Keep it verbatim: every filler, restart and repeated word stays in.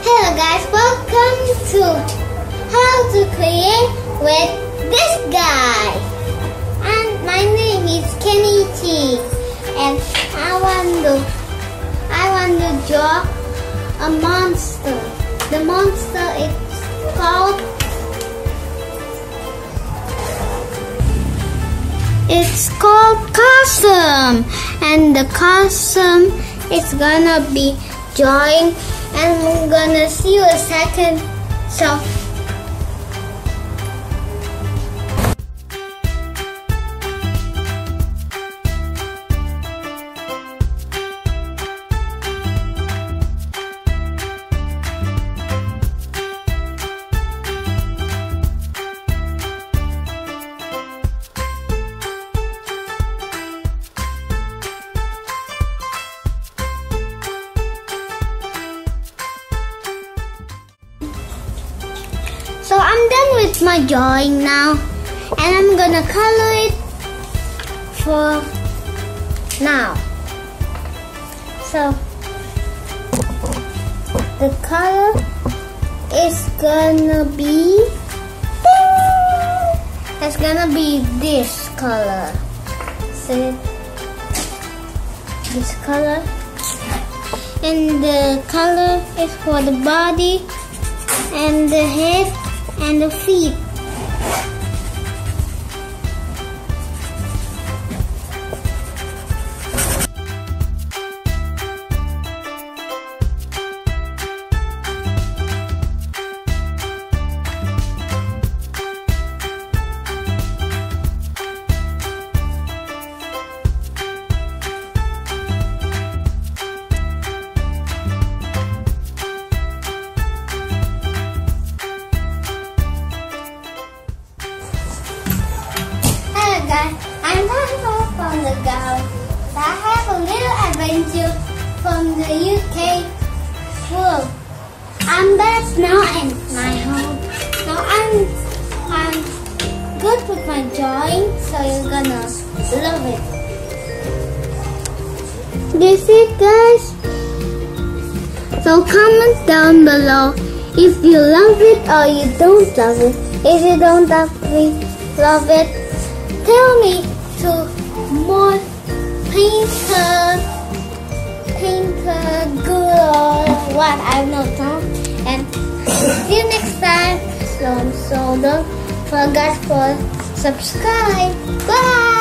Hello guys, welcome to How to Create with this guy. And my name is Kenny T. And I want to I want to draw a monster. The monster is called It's called costume, and the costume is gonna be drawing, and I'm gonna see you a second. So So I'm done with my drawing now, and I'm gonna color it for now. So the color is gonna be it's gonna be this color. See this color, and the color is for the body and the head and the feet. Guys, I'm not far from the garden. I have a little adventure from the U K world. I'm back now in my home. Now I'm I'm good with my drawing, so you're gonna love it. This is guys. So comment down below if you love it or you don't love it. If you don't love it, love it. Tell me to more painter, painter, good or what, I don't know. And see you next time. So, so don't forget to subscribe. Bye.